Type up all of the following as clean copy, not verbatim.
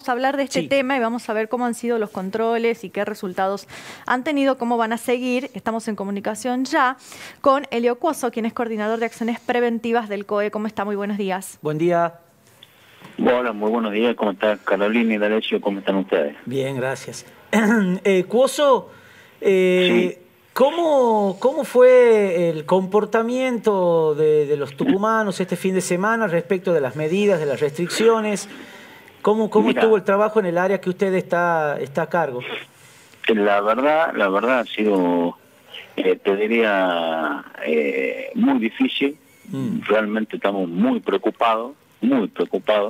vamos a hablar de este Sí. tema y vamos a ver cómo han sido los controles y qué resultados han tenido, cómo van a seguir. Estamos en comunicación ya con Elio Cuoso, quien es coordinador de acciones preventivas del COE. ¿Cómo está? Muy buenos días. Buen día. Hola, muy buenos días. ¿Cómo está Carolina y D'Alessio? ¿Cómo están ustedes? Bien, gracias. Cuoso, Sí, ¿cómo fue el comportamiento de los tucumanos este fin de semana respecto de las medidas, de las restricciones? ¿Cómo estuvo mira, el trabajo en el área que usted está a cargo? la verdad ha sido, te diría, muy difícil. Mm, Realmente estamos muy preocupados, muy preocupados.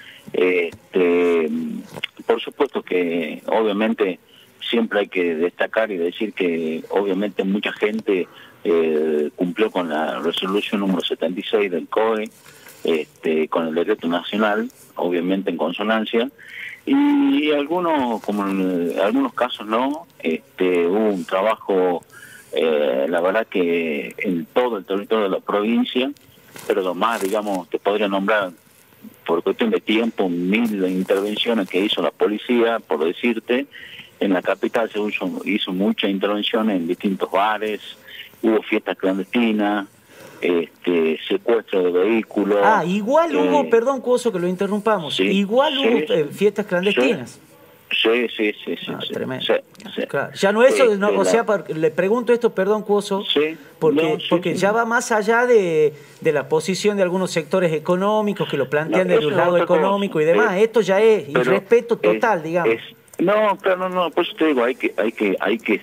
Este, por supuesto que obviamente siempre hay que destacar y decir que obviamente mucha gente cumplió con la resolución número 76 del COE, con el decreto nacional, obviamente en consonancia, y algunos, como en algunos casos no, hubo un trabajo, la verdad que en todo el territorio de la provincia, pero lo más, digamos, te podría nombrar por cuestión de tiempo, 1000 intervenciones que hizo la policía, por decirte. En la capital se hizo muchas intervenciones en distintos bares, hubo fiestas clandestinas, secuestro de vehículos. Igual hubo, perdón, Cuoso, que lo interrumpamos, Sí, igual hubo sí, fiestas sí, clandestinas. sí, Tremendo. sí, sí. Claro. Ya no eso, no, o La, sea, le pregunto esto, perdón, Cuoso, sí, no, sí, porque ya sí. va más allá de la posición de algunos sectores económicos que lo No, plantean desde eso un es lado otra cosa. económico y demás. Esto ya es Pero irrespeto es, total, digamos. no, claro, no, por eso te digo, hay que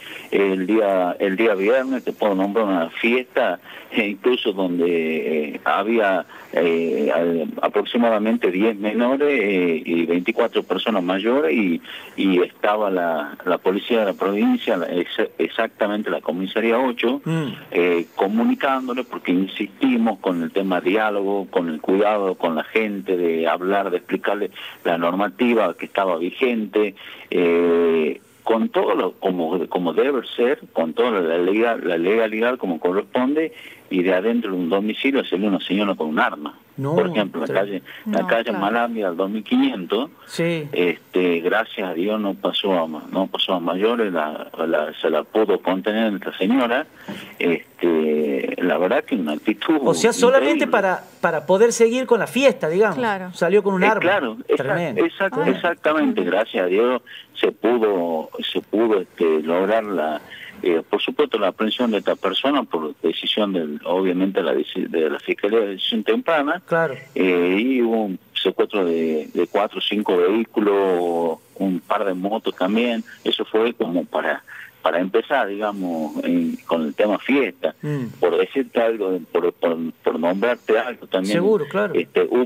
el día viernes te puedo nombrar una fiesta, incluso donde había aproximadamente 10 menores y 24 personas mayores, y estaba la policía de la provincia, exactamente la comisaría 8, comunicándole, porque insistimos con el tema diálogo, con el cuidado con la gente, de hablar, de explicarle la normativa que estaba vigente, con todo lo como debe ser, con toda la legalidad como corresponde, y de adentro de un domicilio salió una señora con un arma. Por No, ejemplo, la No, calle claro. Malamia al 2500, sí. gracias a Dios no pasó a mayores, se la pudo contener esta señora. La verdad que una actitud O sea, solamente increíble. para poder seguir con la fiesta, digamos. Claro. Salió con un arma. Claro, Tremendo, tremendo. exactamente, gracias a Dios se pudo lograr por supuesto la aprehensión de esta persona por decisión obviamente de la Fiscalía de Decisión Temprana. Claro. Y hubo un secuestro de 4 o 5 vehículos, un par de motos también. Eso fue como para empezar, digamos, con el tema fiesta. Por decirte algo, por nombrarte algo también. Seguro, claro.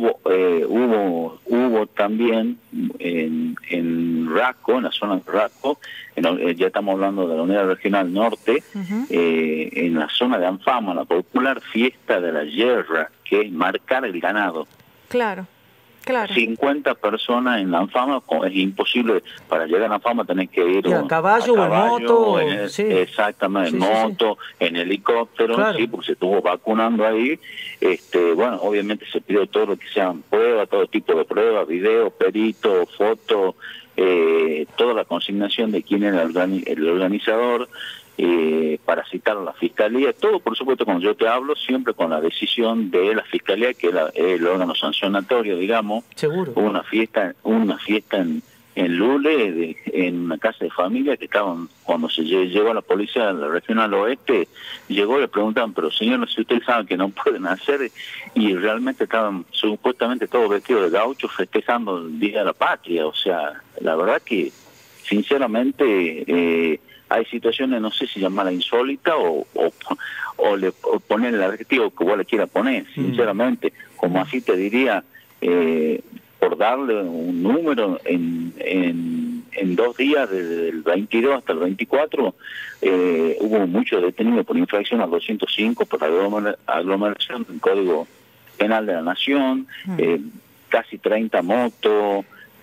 Hubo también en Rasco, en la zona de Rasco, ya estamos hablando de la Unidad Regional Norte, en la zona de Anfama, la popular fiesta de la yerra, que es marcar el ganado. Claro, claro. 50 personas en la Anfama, es imposible. Para llegar a Anfama tenés que ir a caballo o en moto. Sí. Exactamente, en moto, en helicóptero, claro. Sí, porque se estuvo vacunando ahí. Bueno, obviamente se pidió todo lo que sean pruebas, todo tipo de pruebas, videos, peritos, fotos, toda la consignación de quién era el organizador, para citar a la Fiscalía, todo por supuesto cuando yo te hablo, siempre con la decisión de la Fiscalía, que es el órgano sancionatorio, digamos. Seguro. Hubo una fiesta en Lule, en una casa de familia, que estaban, cuando se llegó a la policía de la regional oeste, llegó y le preguntaban, pero señor, si ustedes saben que no pueden hacer, y realmente estaban supuestamente todos vestidos de gaucho festejando el Día de la Patria. O sea, la verdad que sinceramente hay situaciones, no sé si llamarla insólita o poner el adjetivo que vos le quieras poner, sinceramente, como así te diría, por darle un número, en 2 días, desde el 22 hasta el 24, hubo muchos detenidos por infracción al 205, por aglomeración del Código Penal de la Nación, casi 30 motos,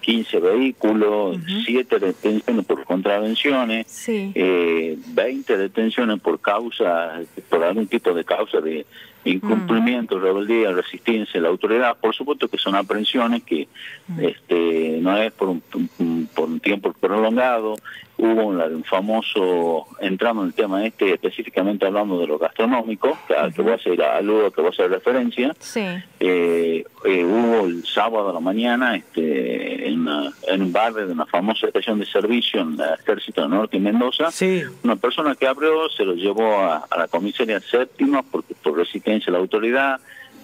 15 vehículos, 7 detenciones por contravenciones, Sí. 20 detenciones por algún tipo de causa de incumplimiento, rebeldía, resistencia a la autoridad. Por supuesto que son aprehensiones que no es por un tiempo prolongado. Hubo un famoso, entrando en el tema específicamente hablando de lo gastronómico, al que voy a hacer aludo, que voy a hacer referencia. Sí. Hubo el sábado a la mañana en un bar de una famosa estación de servicio en el Ejército del Norte y Mendoza, Sí. una persona que abrió se lo llevó a la comisaría séptima por resistencia a la autoridad.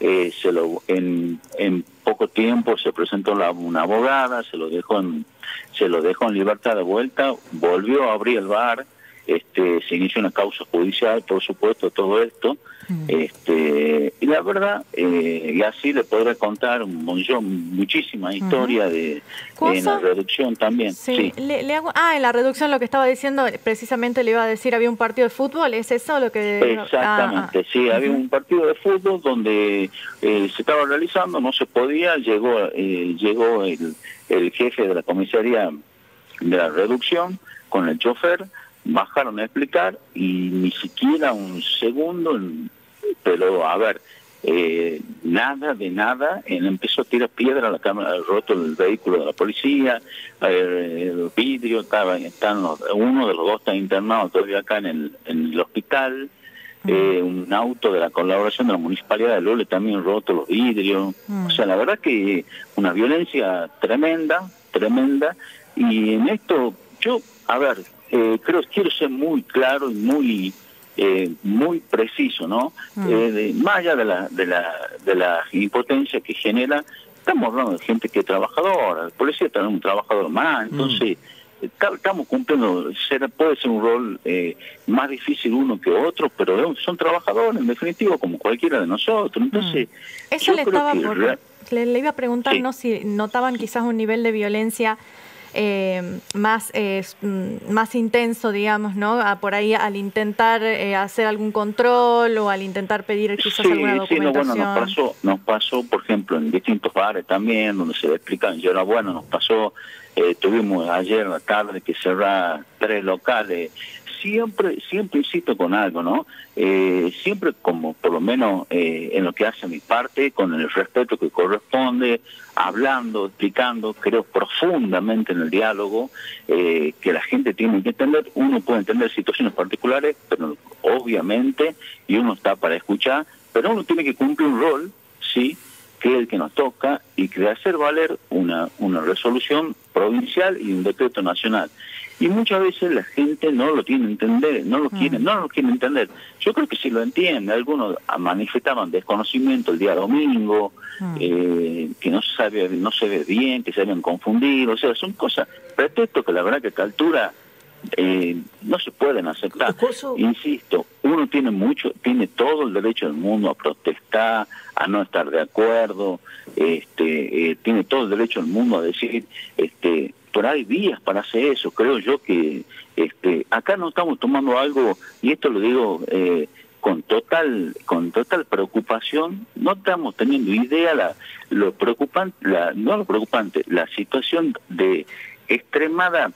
En poco tiempo se presentó una abogada, se lo dejó en libertad de vuelta, volvió a abrir el bar, se inició una causa judicial, por supuesto, todo esto. Y la verdad, y así le podré contar muchísima historia en la reducción también. Sí. En la reducción lo que estaba diciendo, precisamente le iba a decir, había un partido de fútbol, ¿es eso lo que...? Exactamente, sí, había un partido de fútbol donde se estaba realizando, no se podía, llegó el jefe de la comisaría de la reducción con el chofer, bajaron a explicar y ni siquiera un segundo, pero a ver, nada de nada, él empezó a tirar piedra a la cámara, roto el vehículo de la policía, el vidrio, uno de los dos está internado todavía acá en el hospital. Un auto de la colaboración de la Municipalidad de Lule también roto los vidrios. O sea, la verdad que una violencia tremenda, y en esto yo, a ver, quiero ser muy claro y muy preciso, ¿no? Más allá de la impotencia que genera, estamos hablando de gente que es trabajadora, el policía también es un trabajador más, entonces estamos cumpliendo, puede ser un rol más difícil uno que otro, pero son trabajadores en definitiva como cualquiera de nosotros. Entonces eso le iba a preguntar, sí. ¿no? Si notaban quizás un nivel de violencia más intenso, digamos, ¿no? Por ahí al intentar hacer algún control o al intentar pedir quizás alguna documentación. Sí, bueno, nos pasó, por ejemplo, en distintos bares también, donde se explican, nos pasó, tuvimos ayer en la tarde que cerrar 3 locales. Siempre insisto con algo, ¿no? Siempre como por lo menos en lo que hace mi parte, con el respeto que corresponde, hablando, explicando, creo profundamente en el diálogo, que la gente tiene que entender. Uno puede entender situaciones particulares, pero obviamente, y uno está para escuchar, pero uno tiene que cumplir un rol, sí, que es el que nos toca, y que hacer valer una resolución provincial y un decreto nacional. Y muchas veces la gente no lo tiene entender, no lo quiere entender. Yo creo que sí lo entiende. Algunos manifestaban desconocimiento el día domingo, que no se ve bien, que se habían confundido. O sea, son cosas, pretextos que la verdad que a esta altura no se pueden aceptar. Insisto, uno tiene todo el derecho del mundo a protestar, a no estar de acuerdo, tiene todo el derecho del mundo a decir, pero hay vías para hacer eso. Creo yo que acá no estamos tomando algo, y esto lo digo con total preocupación, no estamos teniendo idea la situación de extremada,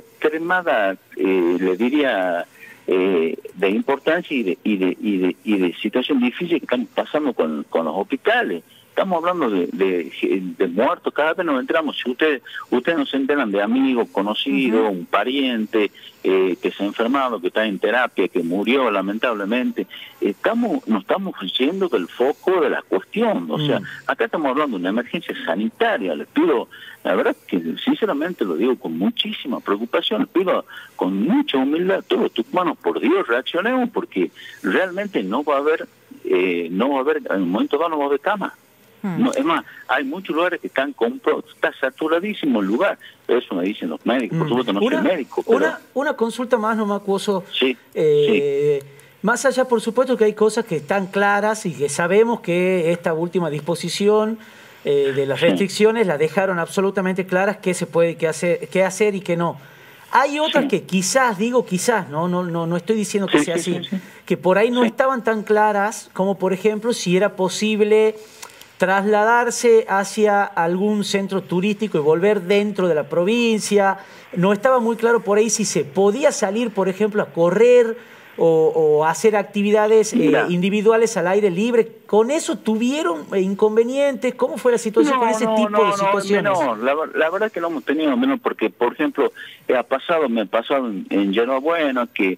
le diría, de importancia y de situación difícil que estamos pasando con los hospitales. Estamos hablando de muertos, cada vez nos enteramos. Si ustedes no se enteran de amigos, conocidos, un pariente que se ha enfermado, que está en terapia, que murió lamentablemente, nos estamos yendo del foco de la cuestión. O sea, acá estamos hablando de una emergencia sanitaria. Les pido, la verdad que sinceramente lo digo con muchísima preocupación, les pido con mucha humildad a todos los tucumanos, por Dios, reaccionemos, porque realmente no va a haber, en un momento dado no va a haber cama. No, es más, hay muchos lugares que están comprados, está saturadísimo el lugar, eso me dicen los médicos, por supuesto no soy médico. Pero... Una consulta más, no me acuso. Sí, Más allá, por supuesto, que hay cosas que están claras y que sabemos que esta última disposición de las restricciones la dejaron absolutamente claras qué se puede, qué hacer y qué no. Hay otras que quizás, no estoy diciendo que sea así, que por ahí no estaban tan claras, como por ejemplo si era posible trasladarse hacia algún centro turístico y volver dentro de la provincia. No estaba muy claro por ahí si se podía salir, por ejemplo, a correr o hacer actividades individuales al aire libre. ¿Con eso tuvieron inconvenientes? ¿Cómo fue la situación con ese tipo de situaciones? No, la verdad que no hemos tenido menos porque, por ejemplo, me ha pasado en Yerba Buena que,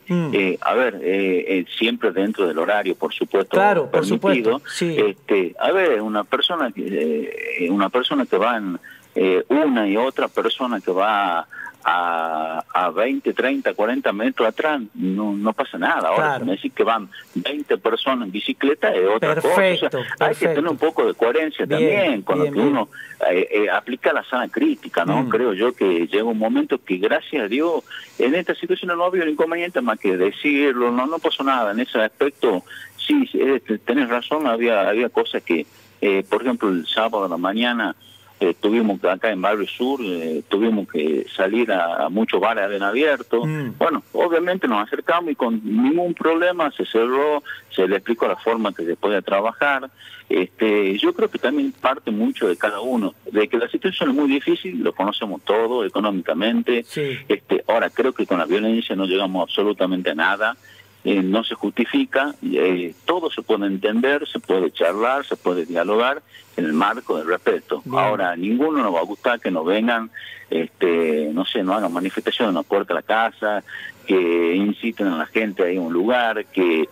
siempre dentro del horario, por supuesto, claro, permitido. Por supuesto, sí. Una persona que va en una y otra persona que va a 20, 30, 40 metros atrás, no pasa nada. Ahora, claro. Si me decís que van 20 personas en bicicleta, es otra cosa. O sea, hay que tener un poco de coherencia también con lo que uno aplica la sana crítica, ¿no? Creo yo que llega un momento que, gracias a Dios, en esta situación no había inconveniente más que decirlo, no pasó nada. En ese aspecto, sí, tenés razón, había cosas que, por ejemplo, el sábado a la mañana, tuvimos que acá en Barrio Sur, tuvimos que salir a muchos bares en abierto. Bueno, obviamente nos acercamos y con ningún problema se cerró, se le explicó la forma que se puede trabajar. Yo creo que también parte mucho de cada uno, de que la situación es muy difícil, lo conocemos todo económicamente. Sí. Ahora creo que con la violencia no llegamos absolutamente a nada. No se justifica, todo se puede entender, se puede charlar, se puede dialogar en el marco del respeto. Bien. Ahora, ninguno nos va a gustar que nos vengan, no hagan manifestaciones, nos corten la casa, que inciten a la gente a ir a un lugar, que,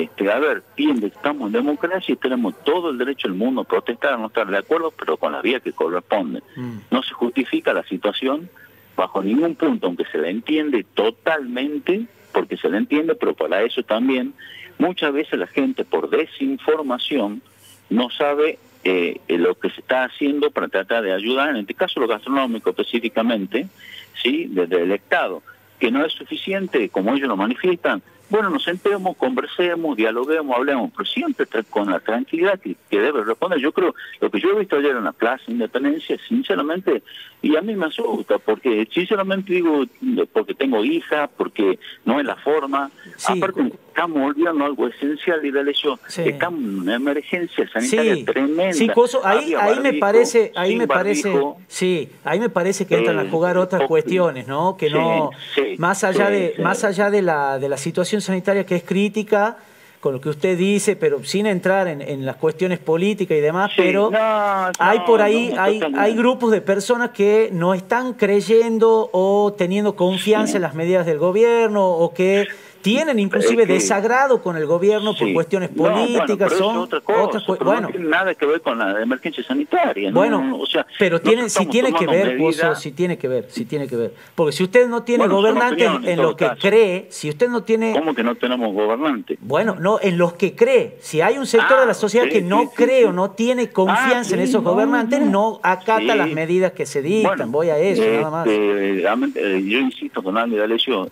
estamos en democracia y tenemos todo el derecho del mundo a protestar, a no estar de acuerdo, pero con la vía que corresponde. No se justifica la situación bajo ningún punto, aunque se la entiende totalmente, porque se le entiende, pero para eso también muchas veces la gente por desinformación no sabe lo que se está haciendo para tratar de ayudar, en este caso lo gastronómico específicamente, ¿sí? Desde el Estado, que no es suficiente, como ellos lo manifiestan. Bueno, nos sentemos, conversemos, dialoguemos, hablemos, pero siempre con la tranquilidad que debe responder. Yo creo, lo que yo he visto ayer en la Plaza Independencia, sinceramente, y a mí me asusta, porque sinceramente digo, porque tengo hija, porque no es la forma, sí. Aparte estamos olvidando algo esencial y de hecho, estamos en una emergencia sanitaria tremenda. Sí, Coso, ahí me parece, ahí me parece que entran a jugar otras cuestiones, ¿no? Que más allá de la situación sanitaria que es crítica, con lo que usted dice, pero sin entrar en las cuestiones políticas y demás, pero hay por ahí, hay grupos de personas que no están creyendo o teniendo confianza en las medidas del gobierno, o que tienen inclusive desagrado con el gobierno por cuestiones políticas. Son otras cosas, no tiene nada que ver con la emergencia sanitaria. Bueno, o sea, pero sí tiene que ver, Pozo, sí tiene que ver. Porque si usted no tiene gobernantes en lo que cree, si usted no tiene... ¿Cómo que no tenemos gobernantes? Bueno, no, en los que cree. Si hay un sector de la sociedad que no cree o no tiene confianza en esos gobernantes, no acata las medidas que se dictan. Voy a eso, nada más. Yo insisto con Andy D'Alessio,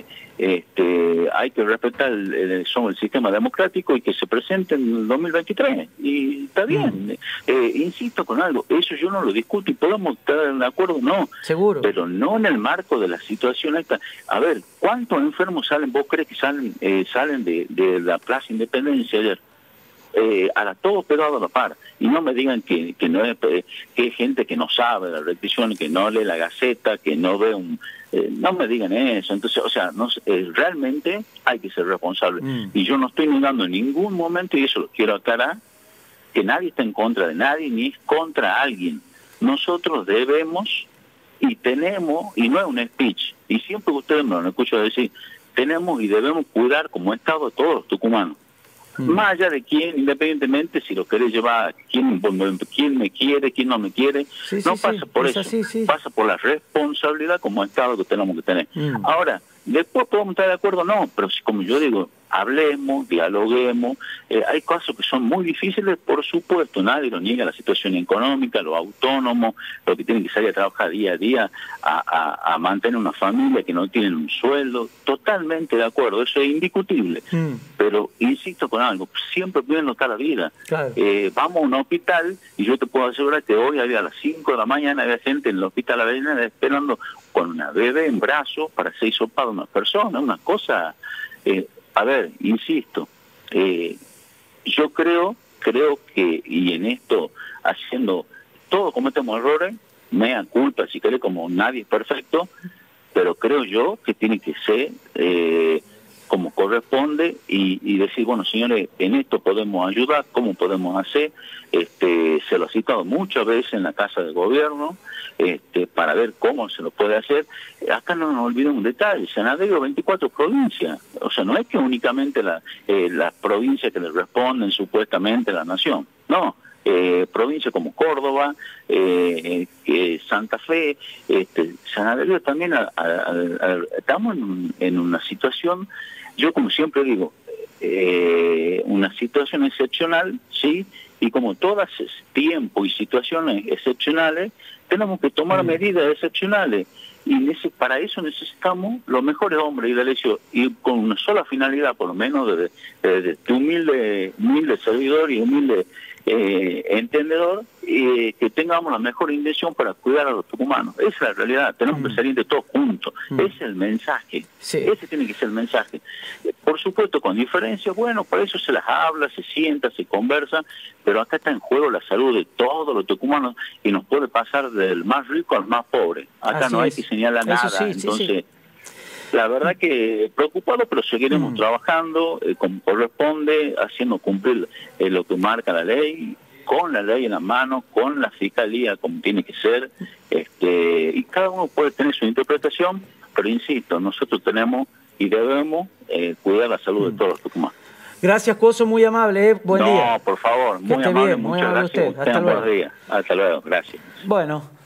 hay que respetar el sistema democrático y que se presente en el 2023 y está bien. Insisto con algo, eso yo no lo discuto y podemos estar de acuerdo, no, seguro, pero no en el marco de la situación esta. A ver, ¿cuántos enfermos salen? ¿Vos crees que salen de la Plaza Independencia ayer? Todos pegados a la par, y no me digan que no es, que hay gente que no sabe la repetición, que no lee la Gaceta, que no ve no me digan eso. Entonces, o sea, realmente hay que ser responsable, y yo no estoy negando en ningún momento, y eso lo quiero aclarar, que nadie está en contra de nadie, ni es contra alguien. Nosotros debemos y tenemos, y no es un speech, y siempre ustedes me lo han escuchado decir, tenemos y debemos cuidar como Estado a todos los tucumanos. Más allá de quién, independientemente si lo querés llevar, quién me quiere, quién no me quiere, pasa por eso, pasa por la responsabilidad como Estado que tenemos que tener. Ahora, después podemos estar de acuerdo, no, pero como yo digo, hablemos, dialoguemos. Hay casos que son muy difíciles, por supuesto, nadie lo niega, la situación económica, los autónomos, los que tienen que salir a trabajar día a día, a mantener una familia, que no tienen un sueldo, totalmente de acuerdo, eso es indiscutible. Pero insisto con algo, siempre primero está la vida. Claro. Vamos a un hospital y yo te puedo asegurar que hoy había a las 5 de la mañana, había gente en el hospital Avellaneda esperando con una bebé en brazos para ser hisopada una persona, una cosa... a ver, insisto, yo creo creo que, y en esto, haciendo, todos cometemos errores, mea culpa, si querés, como nadie es perfecto, pero creo yo que tiene que ser como corresponde y decir, bueno, señores, en esto podemos ayudar, ¿cómo podemos hacer? Se lo ha citado muchas veces en la Casa de Gobierno, para ver cómo se lo puede hacer. Acá no nos olvidemos un detalle, se han adherido 24 provincias, o sea, no es que únicamente las provincias que le responden supuestamente a la nación, no. Provincias como Córdoba, Santa Fe, se han adherido también estamos en una situación, yo como siempre digo, una situación excepcional, ¿sí? Y como todas tiempo y situaciones excepcionales, tenemos que tomar medidas excepcionales. Y para eso necesitamos los mejores hombres y de elección, y con una sola finalidad, por lo menos de humilde servidor y humilde entendedor, que tengamos la mejor intención para cuidar a los tucumanos. Esa es la realidad, tenemos que salir de todos juntos. Ese es el mensaje, ese tiene que ser el mensaje. Por supuesto, con diferencias, bueno, por eso se las habla, se sienta, se conversa, pero acá está en juego la salud de todos los tucumanos y nos puede pasar del más rico al más pobre. Acá no hay que señalar nada, entonces... La verdad que preocupado, pero seguiremos trabajando como corresponde, haciendo cumplir lo que marca la ley, con la ley en la mano, con la fiscalía como tiene que ser, y cada uno puede tener su interpretación, pero insisto, nosotros tenemos y debemos cuidar la salud de todos los tucumanos. Gracias, Cuoso, muy amable, buen día. No, por favor, muy amable, muchas gracias. Usted. Hasta luego. Buenos días. Hasta luego, gracias. Bueno.